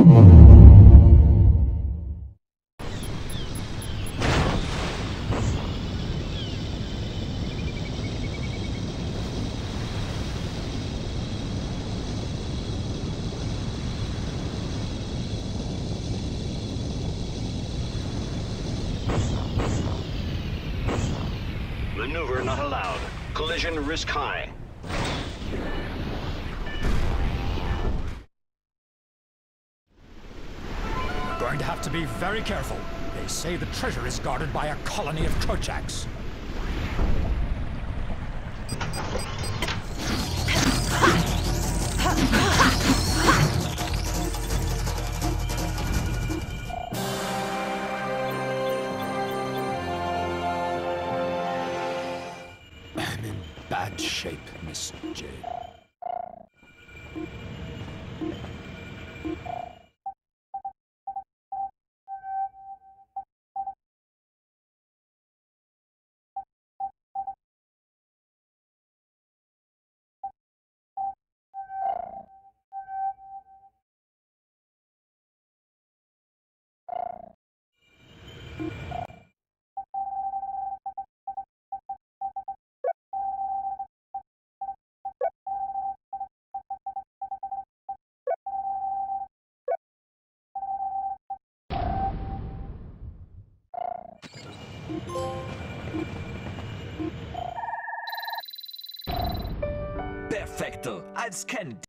Maneuver not allowed. Collision risk high. Going to have to be very careful. They say the treasure is guarded by a colony of Krochaks. I'm in bad shape, Miss Jade. Perfetto, als Ken